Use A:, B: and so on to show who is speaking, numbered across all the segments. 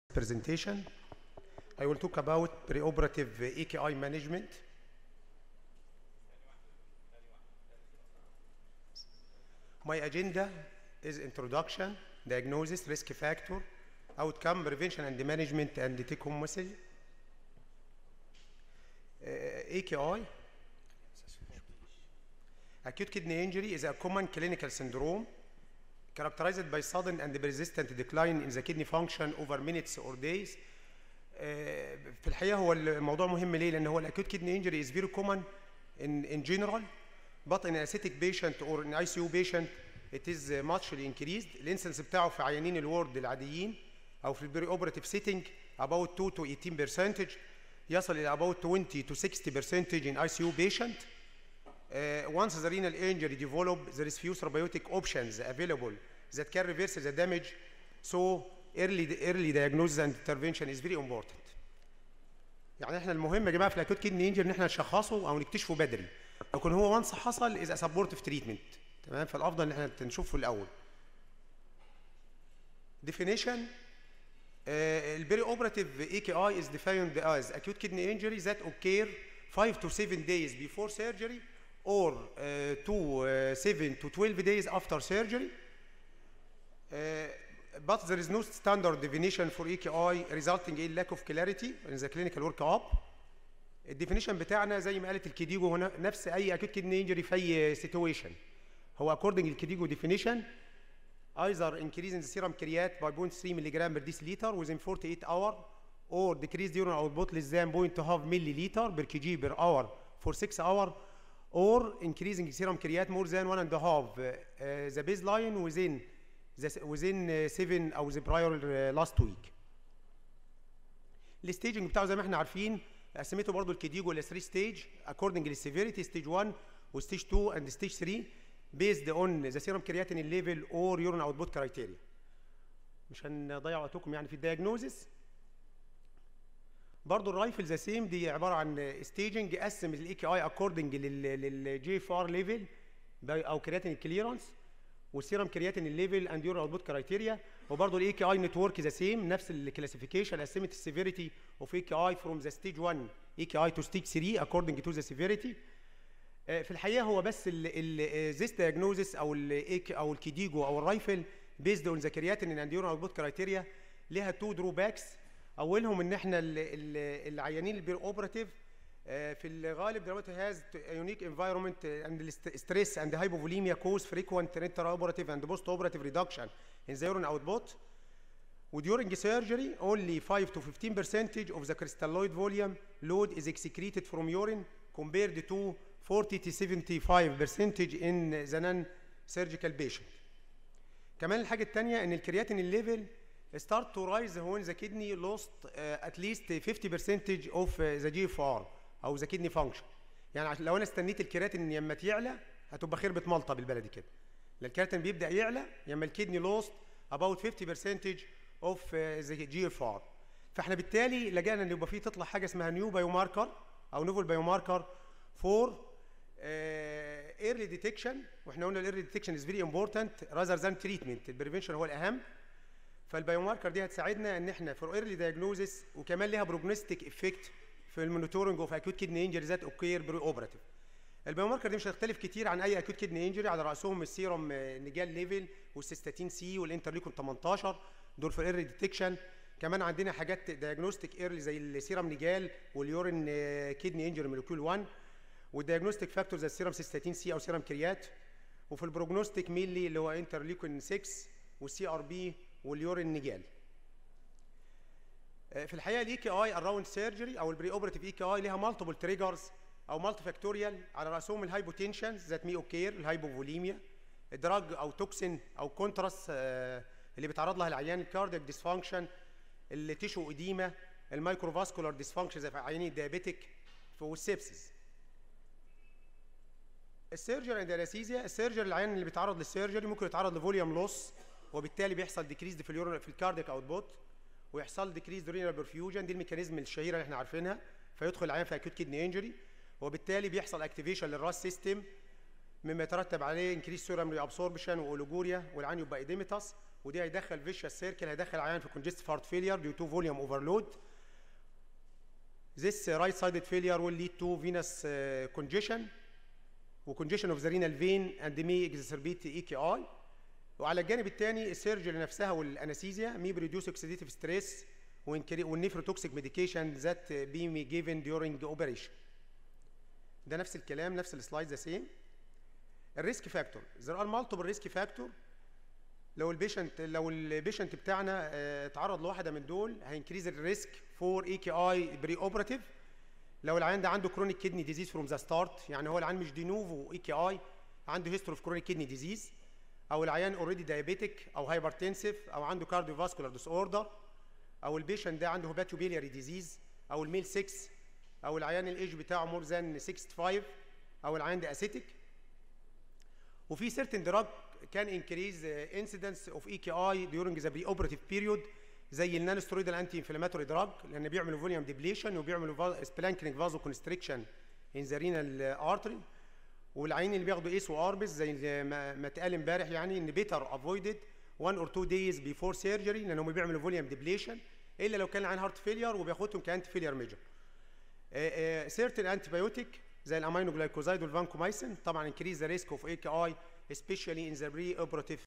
A: presentation. I will talk about preoperative AKI management. My agenda is introduction, diagnosis, risk factor, outcome, prevention and management, and the take-home message. AKI, acute kidney injury, is a common clinical syndrome characterized by sudden and persistent decline in the kidney function over minutes or days. في الحقيقة هو الموضوع مهم ليه؟ لأن هو الأكيوت كدني injury is very common in general, but in an ascitic patient or in ICU patient it is muchly increased. الانسنس بتاعه في عيانين الورد العاديين أو في البري اوبراتيف سيتنج about 2 to 18%، يصل إلى about 20 to 60% in ICU patient. Once the renal injury develops, there is few therapeutic options available that can reverse the damage, so early diagnosis and intervention is very important. يعني احنا المهم يا جماعه في الاكوت كدني انجري ان احنا نشخصه او نكتشفه بدري. لكن هو وانس حصل از سبورتيف تريتمنت، تمام؟ فالافضل ان احنا نشوفه الاول. definition البري اوبراتيف AKI is defined as acute kidney injury that occur 5 to 7 days before surgery or 7 to 12 days after surgery. But there is no standard definition for AKI resulting in lack of clarity in the clinical workup. الديفينيشن بتاعنا زي ما قالت الكيديجو هنا نفس اي acute kidney injury في اي situation. هو according للكيديجو definition either increase in the serum creat by 0.3 mg per deciliter within 48 hours or decrease urine output less than 0.5 milliliter per kg per hour for 6 hours or increasing serum creat more than 1.5 the baseline within 7 او the prior last week. الستيجنج بتاعه زي ما احنا عارفين قسمته برضو الكيديجو ل 3 ستيج according للسيفيريتي، ستيج 1 وستيج 2 and ستيج 3 based on the serum creatinine level or urine output criteria. مش هنضيع وقتكم يعني في الدياجنوزس. برضو الرايفل ذا سيم دي عباره عن ستيجنج قسم الاي كي اي according للجي اف ار ليفل او كرياتين كليرنس والسيرم كرياتين ليفل اند يورين اوتبوت كرايتيريا. وبرضه الاي كي اي نتورك ذا سيم نفس الكلاسيفيكيشن قسمت السيفيريتي اوف اي كي اي فروم ذا ستيج 1 اي كي اي تو ستيج 3 according to the severity. في الحقيقه هو بس this diagnosis او الكيديجو او الرايفل based on the creatinine and urine output criteria ليها 2 drawbacks. اولهم ان احنا العيانين البير اوبراتيف في الغالب دلوقتي has unique environment and stress and hypovolemia cause frequent intraoperative and postoperative reduction in the urine output. During surgery only 5 to 15% of the crystalloid volume load is excreted from urine compared to 40 to 75% in the non-surgical patient. كمان الحاجة الثانية ان الكرياتين ليفل start to rise when the kidney lost at least 50% of the GFR او ذا كدني فانكشن. يعني لو انا استنيت الكرياتين يما يعلى هتبقى خربة ملطه بالبلدي كده. الكرياتين بيبدا يعلى يما الكدني لوست about 50% of the GFR. فاحنا بالتالي لجأنا ان يبقى فيه تطلع حاجه اسمها نيو بايو ماركر او نوفل بايو ماركر فور ايرلي ديتكشن. واحنا قلنا الايرلي ديتكشن از فيري امبورتنت راذر ذان تريتمنت، البريفنشن هو الاهم. فالبايو ماركر دي هتساعدنا ان احنا فور ايرلي دايجنوزس وكمان ليها بروجنوستيك افكت في المونيتورنج اوف اكيوت كدني انجري ذات اوكير بري اوبراتيف. البايو ماركر دي مش هتختلف كتير عن اي اكيوت كدني انجري، على راسهم السيروم نيجال ليفل والسيستاتين سي والانترليكون 18 دول في الايرلي ديتكشن. كمان عندنا حاجات دايجنوستيك ايرلي زي السيروم نيجال واليورين كدني انجري مولكيول 1 والدايجنوستيك فاكتور زي السيروم سيستاتين سي او سيروم كريات. وفي البروجنوستيك مينلي اللي هو انترليكون 6 والسي ار بي واليورين نيجال. في الحقيقه الاي كي اي اراوند سيرجري او البري اوبراتيف اي كي اي ليها مالتيبل تريجرز او مالتي فاكتوريال، على راسهم الهايبوتنشن ذات مي اوكير، الهايبوفوليميا، الدراج او توكسين او كونتراس اللي بيتعرض لها العيان، الكاردياك ديسفانكشن، التيشو اديما، المايكروفاسكولار ديسفانكشن زي في عيانين الديابيتيك والسيبسيس. السيرجري اند انستيزيا، السيرجري العيان اللي بيتعرض للسيرجري ممكن يتعرض لفوليوم لوس وبالتالي بيحصل ديكريز في اليورين في الكاردياك اوتبوت ويحصل ديكريز رينال برفيوجن. دي الميكانيزم الشهيره اللي احنا عارفينها. فيدخل العيان في اكيوت كدني انجري وبالتالي بيحصل اكتيفيشن للراس سيستم مما يترتب عليه انكريس سيرم ري ابسوربشن واوليجوريا، والعيان يبقى ايديميتاس، ودي هيدخل فيشيوس سيركل، هيدخل عيان في كونجستيف هارت فيلير ديو تو فوليوم اوفرلود. This right sided failure will lead to venous congestion وcongestion of the renal vein and may exacerbate EKI. وعلى الجانب الثاني السيرجري نفسها والانستيزيا may reduce oxidative stress والنيفروتوكسيك ميديكيشن ذات be given during operation. ده نفس الكلام، نفس السلايد ذا سيم. الريسك فاكتور، there are multiple risk factor. لو البيشنت بتاعنا اتعرض لواحده من دول هينكريز الريسك فور اي كي اي بري اوبراتيف. لو العيان ده عنده كرونيك كيدني ديزيز فروم ذا ستارت، يعني هو العيان مش دي نوفو اي كي اي، عنده هيستوري اوف كرونيك كيدني ديزيز، او العيان اوريدي دايابيتيك او هايبرتنسيف او عنده كارديو فاسكولار ديس اوردر، او البيشنت ده عنده هيباتوبيلياري ديزيز، او الميل 6، او العيان الايج بتاعه مور ذان 65، او العيان ده اسيتيك. وفي certain drug can increase incidence of EKI during the preoperative period زي النان سترويدال انتي انفلاماتوري دراج، لان بيعملوا فوليوم ديبليشن وبيعملوا سبلانكينج فازو كونستريكشن ان ذا رينال ارتري. والعيين اللي بياخدوا ايس واربس زي ما اتقال امبارح، يعني ان بيتر افويدد 1 or 2 days before surgery لانهم بيعملوا فوليوم ديبليشن، الا لو كان العيان هارت فيلير وبياخدهم كانتي فيلير ميجر. certain antibiotic زي الامينو جلايكوزايد والفانكومايسين طبعا increase the risk of AKI especially in the pre-operative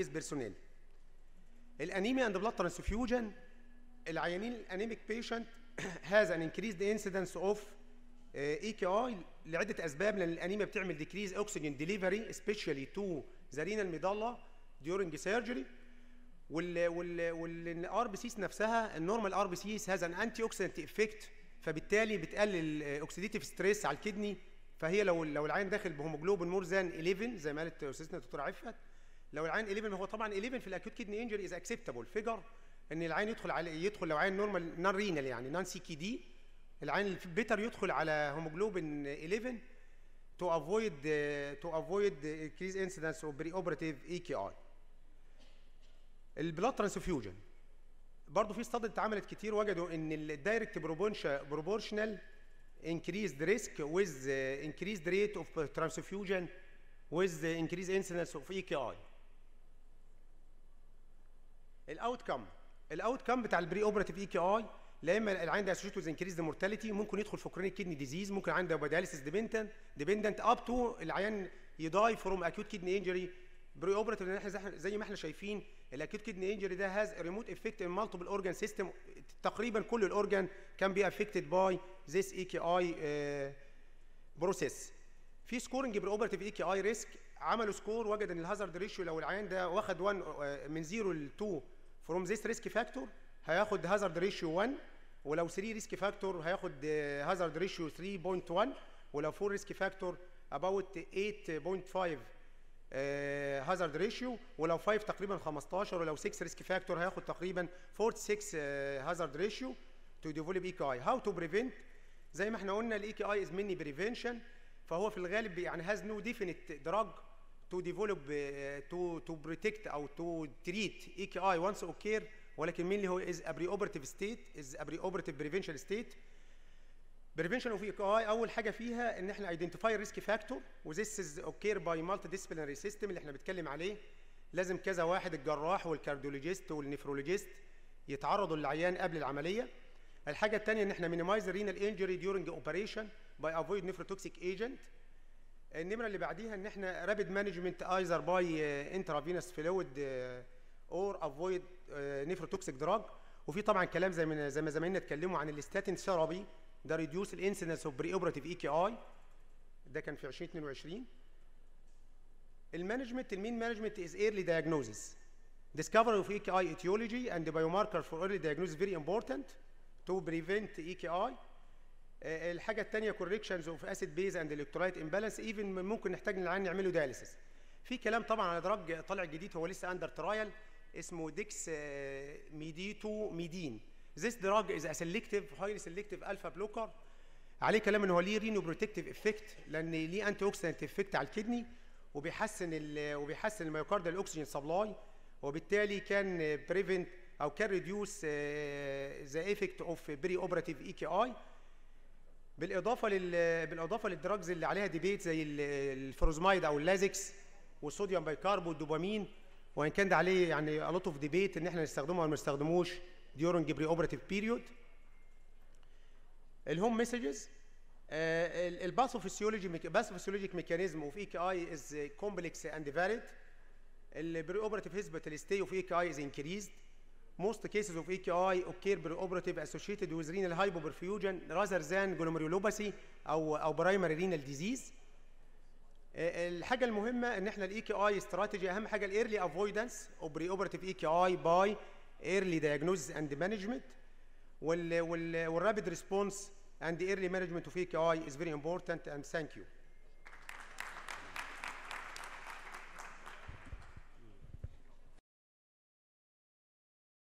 A: كيس بيرسونيل. الانيميا اند بلاد ترانسفيوجن، العيانين الانيميك بيشنت has an increased incidence of EKI لعده اسباب، لان الانيميا بتعمل decrease oxygen delivery especially to the renal medulla during surgery. والار بي سيس نفسها النورمال ار بي سيس هاز ان انتي اوكسيدنت افكت، فبالتالي بتقلل اوكسيديتيف ستريس على الكدني. فهي لو العين داخل بهيموجلوبين مور ذان 11 زي ما قالت استاذتنا الدكتوره عفت، لو العين 11 هو طبعا 11 في الاكيوت كدني انجري از اكسبتابل فيجر، ان العين يدخل لو عين نورمال نون رينال يعني نون سي كي دي، العين بيتر يدخل على هيموجلوبين 11 to avoid increased incidence of preoperative EKI. البلاد ترانسفيوجن برضه في ستادي اتعملت كتير، وجدوا ان الدايركت بروبورشنال increased risk with increased rate of transfusion with increased incidence of EKI. الاوتكم بتاع البري اوبراتيف اي كي اي، لا اما العين ده اسوشيتد وذ انكريزد مورتاليتي، ممكن يدخل في كرونيك كدني ديزيز، ممكن عنده داياليسيس ديبندنت اب تو العيان يداي فروم اكيوت كدني انجري بري اوبراتيف. لان احنا زي ما احنا شايفين الاكيوت كدني انجري ده هاز ريموت افكت ان مالتيبل اورجان سيستم، تقريبا كل الاورجان كان بي افكتد باي ذيس اي كي اي بروسيس. في سكورنج بري اوبراتيف اي كي اي ريسك، عملوا سكور وجد ان الهازارد ريشيو لو العيان ده واخد 1 من 0 ل 2 فروم ذيس ريسك فاكتور هياخد هازارد ريشيو 1، ولو 3 ريسك فاكتور هياخد هازارد ريشيو 3.1، ولو 4 ريسك فاكتور about 8.5 هازارد ريشيو، ولو 5 تقريبا 15، ولو 6 ريسك فاكتور هياخد تقريبا 46 هازارد ريشيو تو ديفلوب اي كي اي. هاو تو بريفنت؟ زي ما احنا قلنا الاي كي اي از ميني بريفنشن، فهو في الغالب يعني هاز نو ديفينيت دراج تو ديفلوب تو بروتكت او تو تريت اي كي اي وانس اوكير، ولكن مين اللي هو از ابري اوبراتيف ستيت، از ابري اوبراتيف بريفنشن ستيت. بريفنشن اوف اي كي اي اول حاجه فيها ان احنا ايدنتيفاي ريسك فاكتور، وذيس از اوكير باي مالتي ديسيبلينري سيستم اللي احنا بنتكلم عليه. لازم كذا واحد، الجراح والكارديولوجيست والنفرولوجيست يتعرضوا للعيان قبل العمليه. الحاجه الثانيه ان احنا مينيمايز رينال انجري ديورنج اوبريشن باي افويد نيفروتوكسيك ايجنت. النمره اللي بعديها ان احنا رابيد مانجمنت ايزر باي انترافينوس فلويد اور افويد نيفروتوكسيك دراج. وفي طبعا كلام زي ما زمايلنا اتكلموا عن الستاتين ثيرابي، ده ريديوس الانسيدنس اوف بري اوبراتيف اي كي اي، ده كان في 2022. المانجمنت، المين مانجمنت از ايرلي دايجنوزيس، discovery of EKI etiology and biomarker for early diagnosis very important to prevent EKI. الحاجه الثانيه corrections of acid base and electrolyte imbalance، even ممكن نحتاج العيان نعمله دايليسيس. في كلام طبعا على دراج طالع جديد هو لسه اندر ترايل اسمه ديكس ميدين. This drug is a selective highly selective alpha blocker، عليه كلام ان هو ليه رينو بروتكتيف افكت لان ليه انتي اوكسيدنت افكت على الكدني، وبيحسن الميوكاردال الاكسجين سبلاي، وبالتالي كان بريفنت او كان ريديوس ذا افكت اوف بري اوبراتيف اي كي اي. بالاضافه للدراجز اللي عليها ديبيت زي الفروزمايد او اللازكس والصوديوم بايكارب والدوبامين، وان كان ده عليه يعني a lot of debate ان احنا نستخدمه ولا ما نستخدموش during pre-operative period. الهوم مسجز، الباثوفيسيولوجيك ميكانيزم اوف اي كي اي از كومبلكس اند فاريد. البري اوبراتيف هيسبيتال ستي اوف اي كي اي از انكريزد. Most cases of EKI occur pre-operative associated with renal hypoperfusion rather than glomerulopathy او primary renal disease. الحاجه المهمه ان احنا الاي كي اي استراتيجي، اهم حاجه الايرلي افويدنس اوف بري اوبراتيف اي كي اي باي early diagnosis and management، والرابid response and early management of EKI is very important, and thank you.